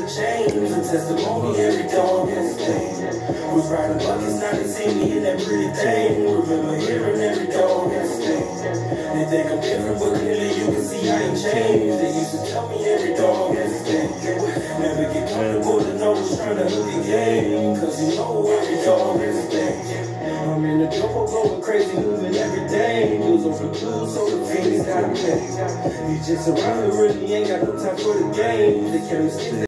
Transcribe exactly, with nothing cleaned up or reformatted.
changed. A testimony, every dog has a thing. Was riding buckets, now they see me in that pretty thing. Remember hearing every dog has a thing. They think I'm different, but clearly you can see I ain't changed. They used to tell me every dog has a thing. Never get comfortable to know it's trying to hook the game. Cause you know every dog has a thing. I'm in the jungle going crazy, moving every day. News on the clues, so the fiends gotta pay. You just around the really ain't got no time for the game. They carry skin.